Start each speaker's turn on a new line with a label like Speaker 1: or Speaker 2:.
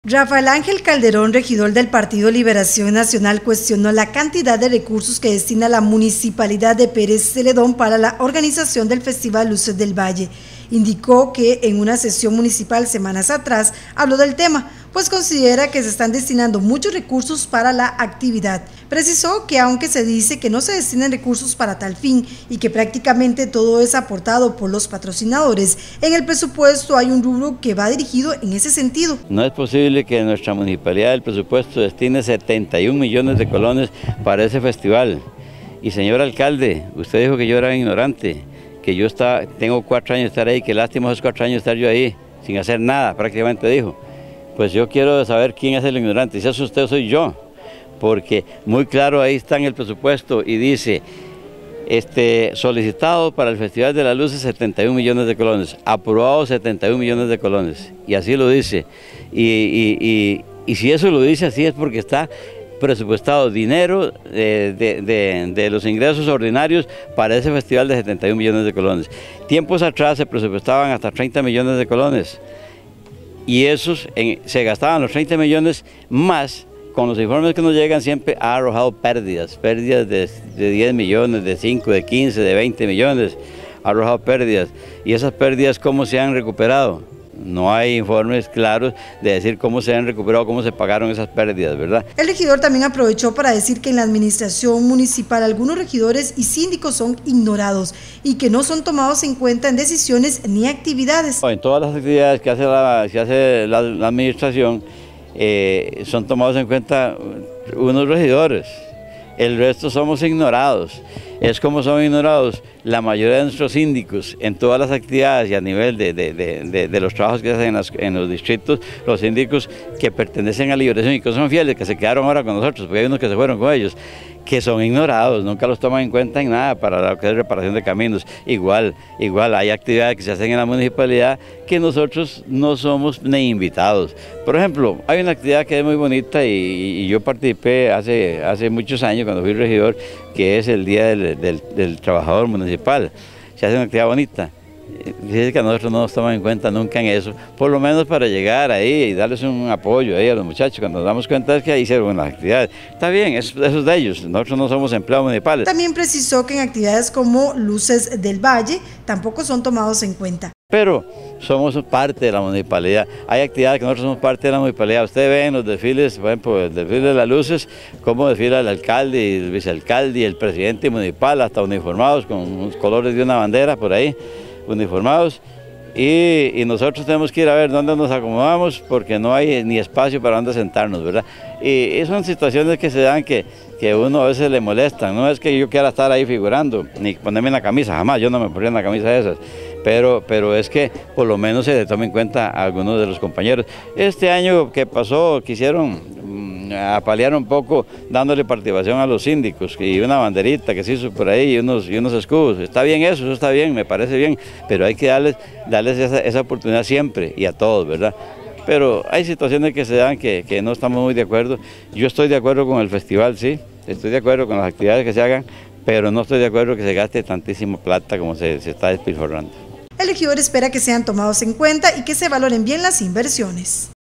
Speaker 1: Rafael Ángel Calderón, regidor del Partido Liberación Nacional, cuestionó la cantidad de recursos que destina la Municipalidad de Pérez Celedón para la organización del Festival Luces del Valle. Indicó que en una sesión municipal semanas atrás habló del tema, pues considera que se están destinando muchos recursos para la actividad. Precisó que aunque se dice que no se destinan recursos para tal fin y que prácticamente todo es aportado por los patrocinadores, en el presupuesto hay un rubro que va dirigido en ese sentido.
Speaker 2: No es posible que nuestra municipalidad del presupuesto destine 71 millones de colones para ese festival. Y señor alcalde, usted dijo que yo era ignorante, que yo tengo 4 años de estar ahí, que lástima esos 4 años de estar yo ahí, sin hacer nada, prácticamente dijo. Pues yo quiero saber quién es el ignorante, si es usted o soy yo, porque muy claro ahí está en el presupuesto y dice, solicitado para el Festival de las Luces 71 millones de colones, aprobado 71 millones de colones, y así lo dice. Y si eso lo dice así es porque está presupuestado dinero de los ingresos ordinarios para ese festival de 71 millones de colones. Tiempos atrás se presupuestaban hasta 30 millones de colones y esos se gastaban los 30 millones más. Con los informes que nos llegan siempre ha arrojado pérdidas de 10 millones, de 5, de 15, de 20 millones, ha arrojado pérdidas. Y esas pérdidas, ¿cómo se han recuperado? No hay informes claros de decir cómo se han recuperado, cómo se pagaron esas pérdidas, ¿verdad?
Speaker 1: El regidor también aprovechó para decir que en la administración municipal algunos regidores y síndicos son ignorados y que no son tomados en cuenta en decisiones ni actividades.
Speaker 2: En todas las actividades que hace la administración son tomados en cuenta unos regidores. El resto somos ignorados. Es como son ignorados la mayoría de nuestros síndicos en todas las actividades y a nivel de los trabajos que se hacen en los distritos, los síndicos que pertenecen a Liberación y que son fieles, que se quedaron ahora con nosotros, porque hay unos que se fueron con ellos, que son ignorados, nunca los toman en cuenta en nada para lo que es reparación de caminos. Igual hay actividades que se hacen en la municipalidad que nosotros no somos ni invitados. Por ejemplo, hay una actividad que es muy bonita y yo participé hace muchos años cuando fui regidor, que es el Día del Trabajador Municipal. Se hace una actividad bonita. Dice que a nosotros no nos toman en cuenta nunca en eso, por lo menos para llegar ahí y darles un apoyo ahí a los muchachos. Cuando nos damos cuenta es que ahí hicieron las actividades. Está bien, eso es de ellos, nosotros no somos empleados municipales.
Speaker 1: También precisó que en actividades como Luces del Valle tampoco son tomados en cuenta.
Speaker 2: Pero somos parte de la municipalidad, hay actividades que nosotros somos parte de la municipalidad. Usted ve en los desfiles, por ejemplo, el desfile de las luces, cómo desfila el alcalde y el vicealcalde y el presidente municipal, hasta uniformados con los colores de una bandera por ahí, uniformados, y nosotros tenemos que ir a ver dónde nos acomodamos porque no hay ni espacio para dónde sentarnos, ¿verdad? Y son situaciones que se dan que uno a veces le molestan. No es que yo quiera estar ahí figurando, ni ponerme en la camisa, jamás, yo no me pondría en la camisa de esas, pero es que por lo menos se le tome en cuenta a algunos de los compañeros. Este año que pasó quisieron apalear un poco dándole participación a los síndicos y una banderita que se hizo por ahí y unos escudos. Está bien eso está bien, me parece bien, pero hay que darles esa oportunidad siempre y a todos, ¿verdad? Pero hay situaciones que se dan que no estamos muy de acuerdo. Yo estoy de acuerdo con el festival, sí, estoy de acuerdo con las actividades que se hagan, pero no estoy de acuerdo que se gaste tantísima plata como se está despilfarrando.
Speaker 1: El regidor espera que sean tomados en cuenta y que se valoren bien las inversiones.